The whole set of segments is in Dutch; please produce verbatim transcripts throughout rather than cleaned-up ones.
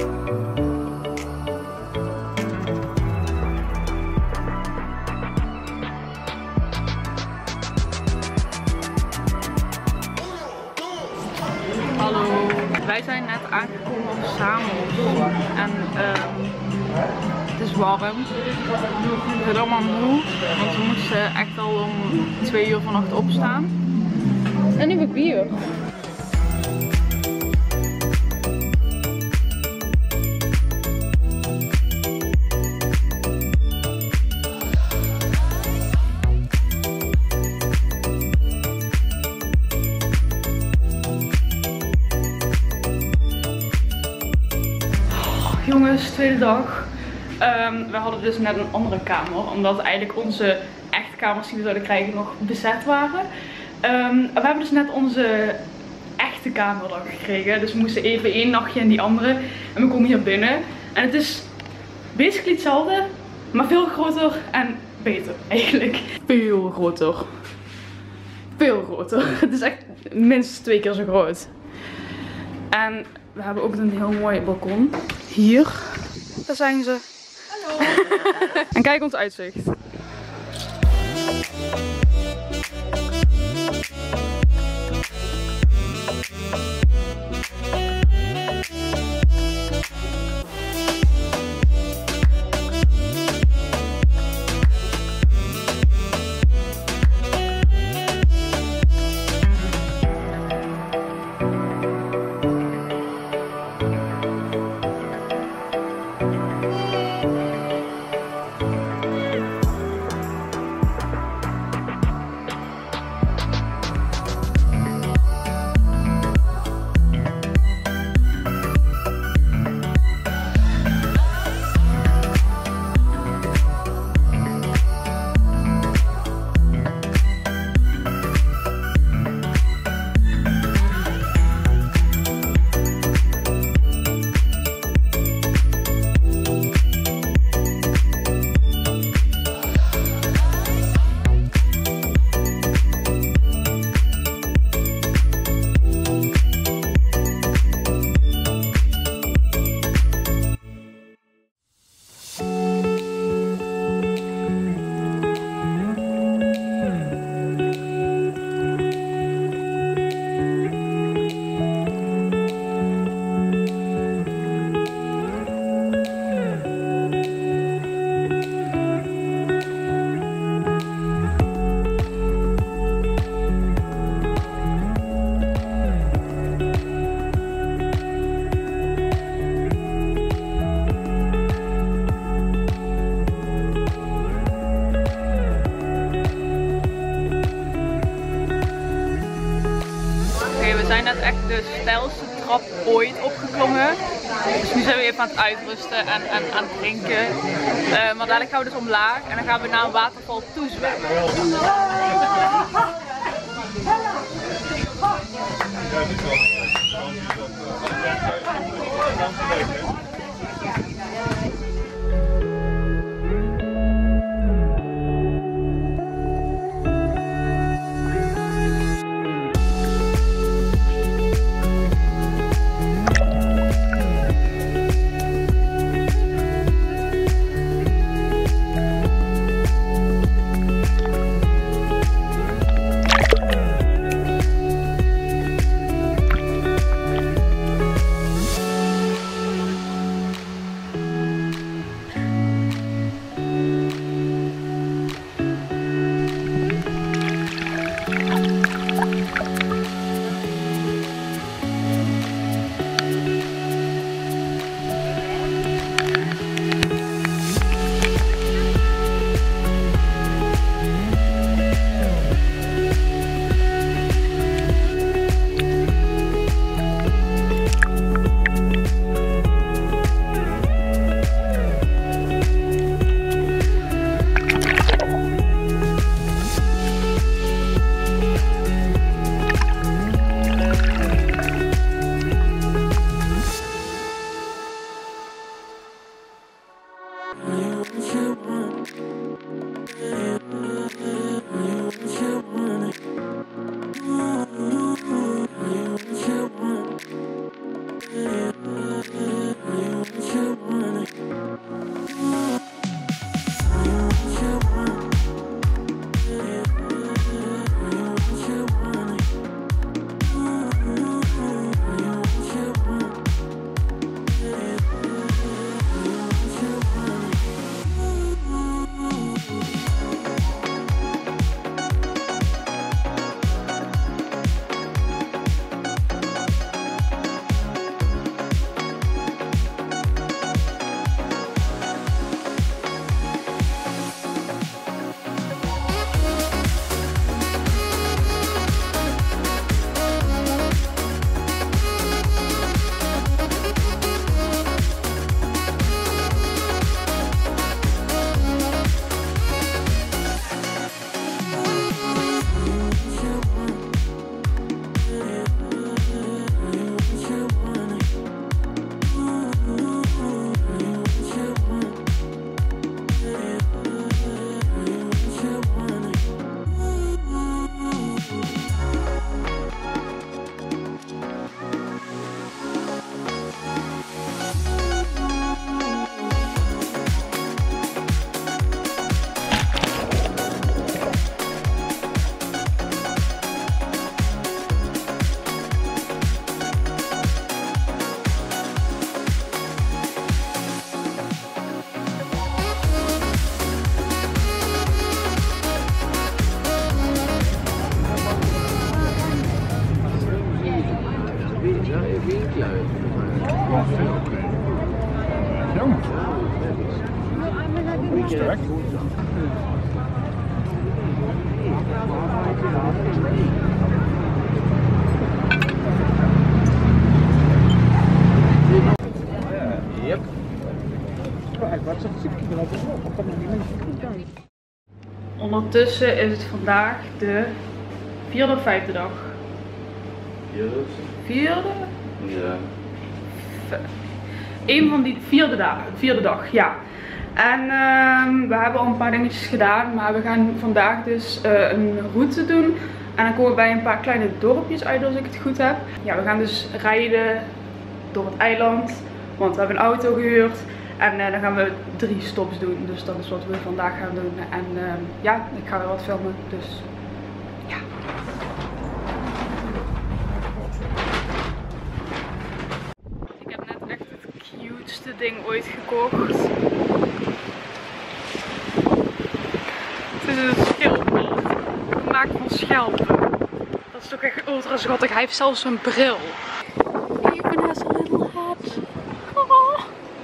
Hallo, wij zijn net aangekomen op Samos en um, het is warm. We zijn allemaal moe, want we moesten echt al om twee uur vannacht opstaan. En nu weer bier. Jongens, tweede dag. Um, we hadden dus net een andere kamer, omdat eigenlijk onze echte kamers die we zouden krijgen nog bezet waren. Um, we hebben dus net onze echte kamer dan gekregen, dus we moesten even één nachtje in die andere. En we komen hier binnen en het is basically hetzelfde, maar veel groter en beter eigenlijk. Veel groter. Veel groter. Het is echt minstens twee keer zo groot. En we hebben ook een heel mooi balkon. Hier. Daar zijn ze. Hallo. En kijk ons uitzicht. We zijn net echt de steilste trap ooit opgeklommen. Dus nu zijn we even aan het uitrusten en, en aan het drinken. Uh, maar dadelijk gaan we dus omlaag en dan gaan we naar een waterval toe zwemmen. Jong. Sterk. Yep. Ondertussen is het vandaag de vierde of vijfde dag. Vierde? Vierde? Ja. Een van die vierde dagen, vierde dag, ja. En uh, we hebben al een paar dingetjes gedaan, maar we gaan vandaag dus uh, een route doen. En dan komen we bij een paar kleine dorpjes uit als ik het goed heb. Ja, we gaan dus rijden door het eiland, want we hebben een auto gehuurd. En uh, dan gaan we drie stops doen, dus dat is wat we vandaag gaan doen. En uh, ja, ik ga weer wat filmen, dus ja. Ik heb net echt het cuteste ding ooit gekocht. Het is een schildpad, gemaakt van schelpen. Dat is toch echt ultra schattig, hij heeft zelfs een bril. Even has a little hat. Oh.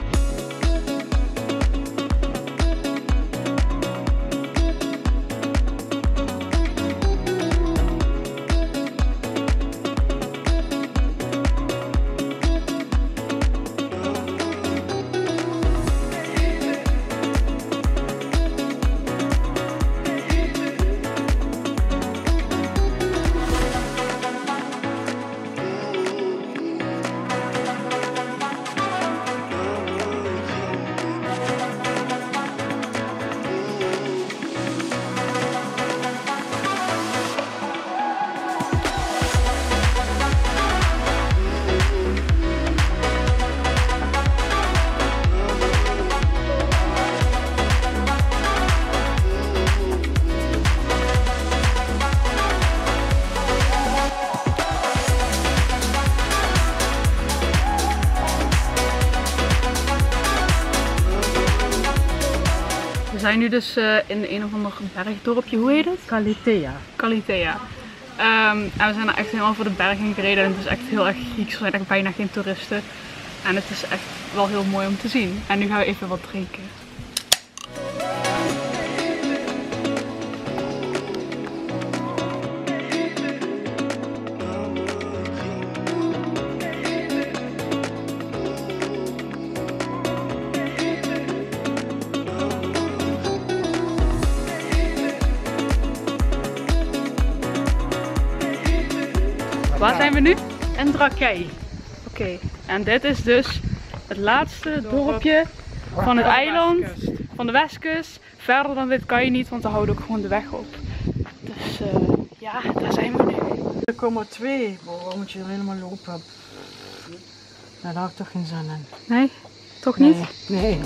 We zijn nu dus uh, in een of ander bergdorpje, hoe heet het? Kalitea. Kalitea. Um, en we zijn er echt helemaal voor de bergen gereden en het is echt heel erg Grieks, er zijn echt bijna geen toeristen. En het is echt wel heel mooi om te zien. En nu gaan we even wat drinken. Waar zijn we nu? En Drakei. Oké, okay. En dit is dus het laatste dorpje van het eiland, van de westkust. Verder dan dit kan je niet, want dan houdt ook gewoon de weg op. Dus uh, ja, daar zijn we nu. Er komen twee. Wow, moet je helemaal lopen. Nou, daar heb ik toch geen zin in. Nee? Toch niet? Nee. nee.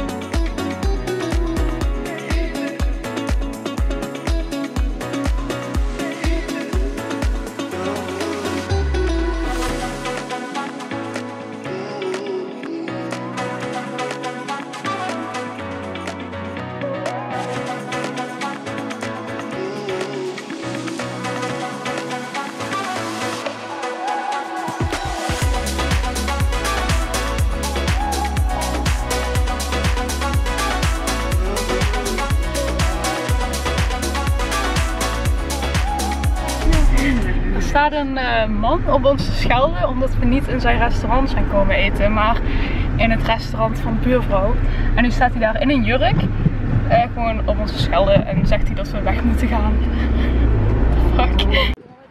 Er staat een uh, man op ons te schelden omdat we niet in zijn restaurant zijn komen eten, maar in het restaurant van buurvrouw. En nu staat hij daar in een jurk, uh, gewoon op ons te schelden en zegt hij dat we weg moeten gaan. Fuck.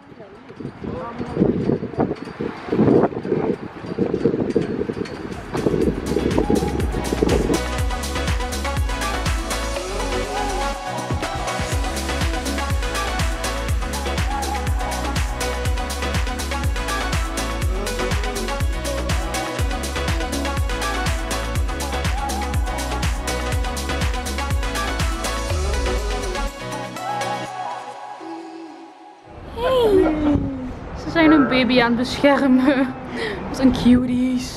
Ze zijn een baby aan het beschermen. Wat een cuties.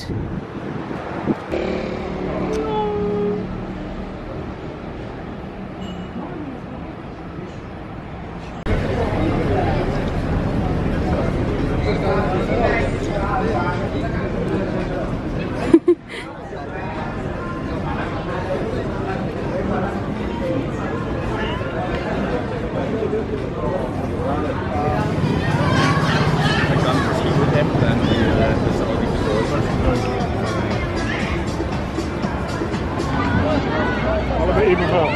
Ebenso.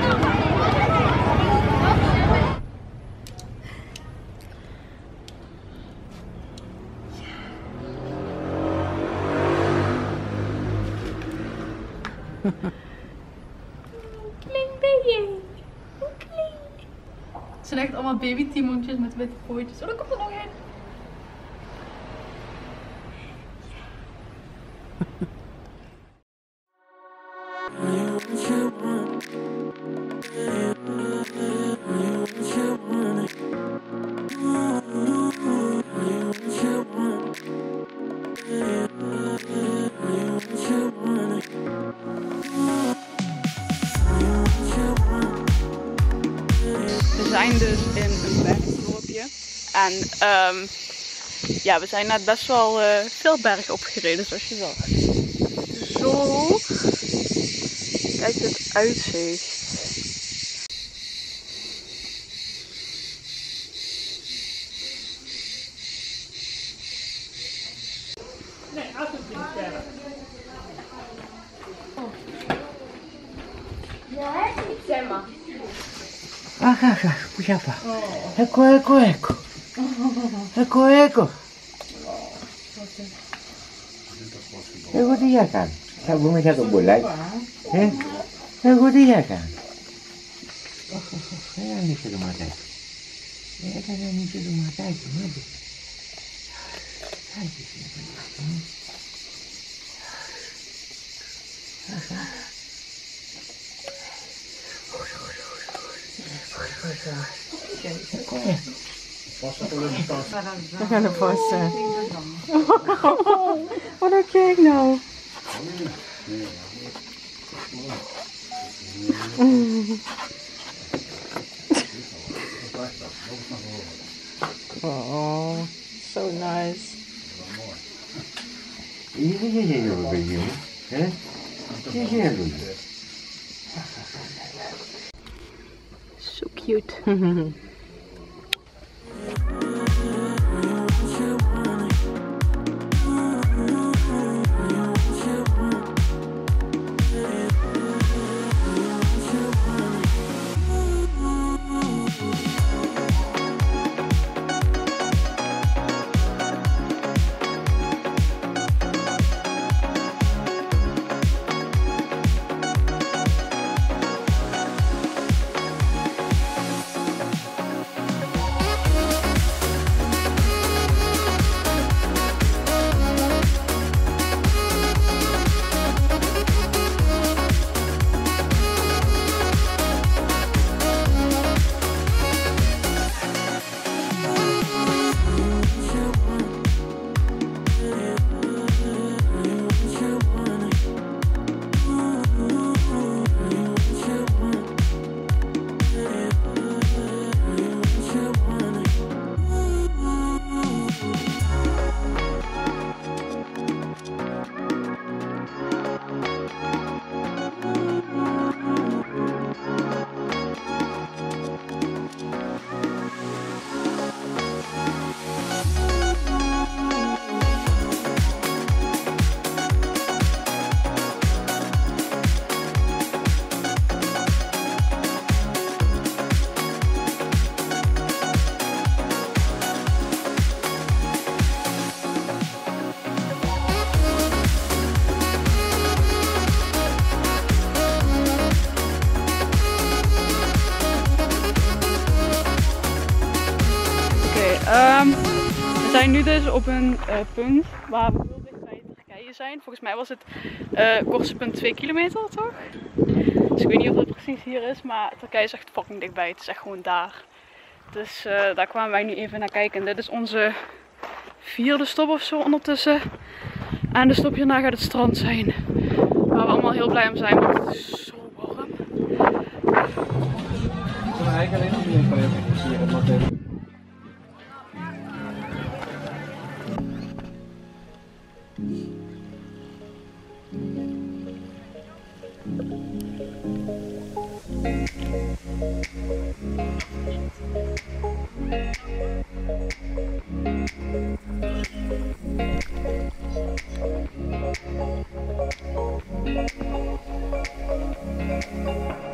Klein beetje. Klein. Het zijn echt allemaal baby-timontjes met witte pootjes. Oh, daar komt er nog een. We zijn dus in een bergdorpje en um, ja, we zijn net best wel uh, veel berg opgereden zoals je zag. Zo, kijk dit uitzicht. Nee, alsjeblieft verder. Ja, zeg maar. Ah, ah, ah, puxa pa. Ecco, ecco, ecco. Ecco, ecco. Ecco dia kan. Sabu me satu bulan. Eh? Ecco dia kan. Oh, oh, oh. Saya ni sudah mati. Ya kan ni sudah mati. Mati. Hai sini. We gaan er vast zijn. Wat een kijk nou. Oh, so nice. Ini je je je begin. Eh? Je je doen. So cute. Um, we zijn nu dus op een uh, punt waar we heel dicht bij Turkije zijn. Volgens mij was het uh, kortste punt twee kilometer, toch? Dus ik weet niet of het precies hier is, maar Turkije is echt fucking dichtbij. Het is echt gewoon daar. Dus uh, daar kwamen wij nu even naar kijken. En dit is onze vierde stop of zo ondertussen. En de stop hierna gaat het strand zijn. Waar we allemaal heel blij om zijn, want het is zo warm. Thank you.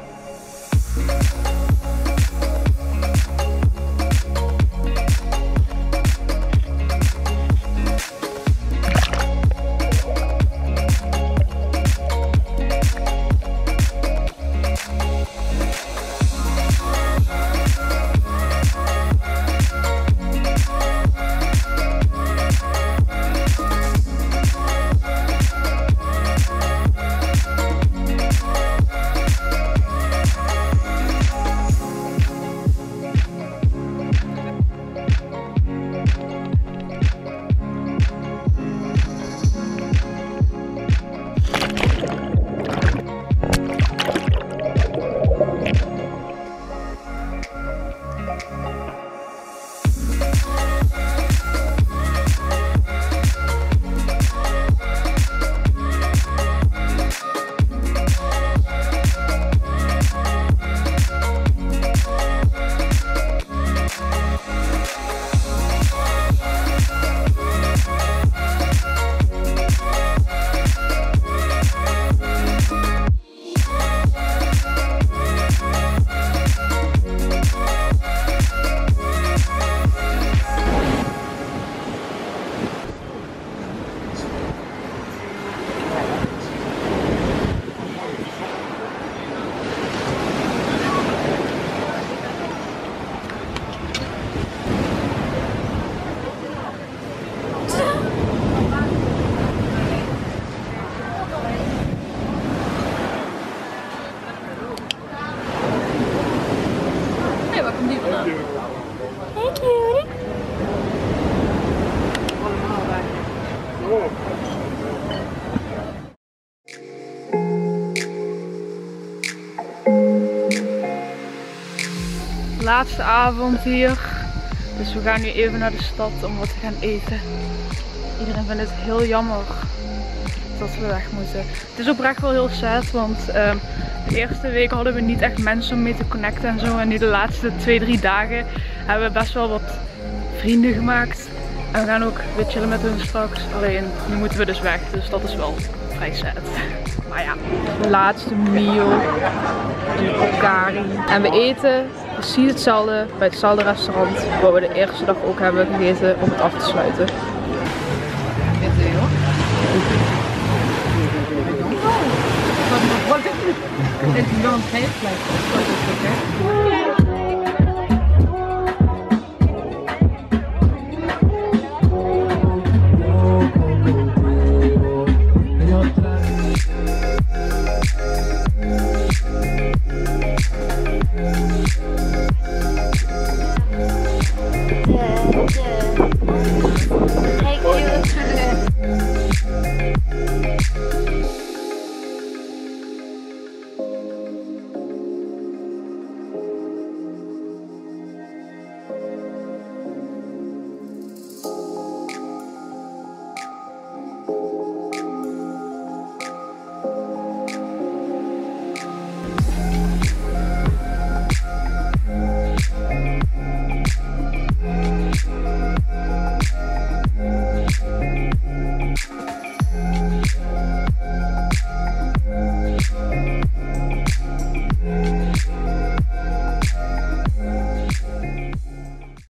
laatste avond hier. Dus we gaan nu even naar de stad om wat te gaan eten. Iedereen vindt het heel jammer dat we weg moeten. Het is oprecht wel heel sad, want um, de eerste week hadden we niet echt mensen om mee te connecten en zo. En nu de laatste twee, drie dagen hebben we best wel wat vrienden gemaakt. En we gaan ook weer chillen met hun straks. Alleen nu moeten we dus weg, dus dat is wel vrij sad. Maar ja, de laatste meal in de Pocari. En we eten precies hetzelfde bij hetzelfde restaurant waar we de eerste dag ook hebben gegeten om het af te sluiten. Het is wel een geitfleisch.